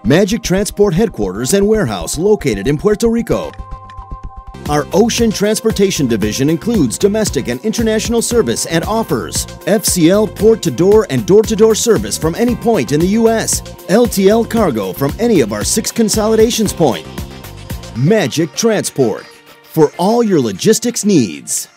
Magic Transport headquarters and warehouse located in Puerto Rico. Our ocean transportation division includes domestic and international service and offers FCL port-to-door and door-to-door service from any point in the U.S., LTL cargo from any of our 6 consolidations points. Magic Transport for all your logistics needs.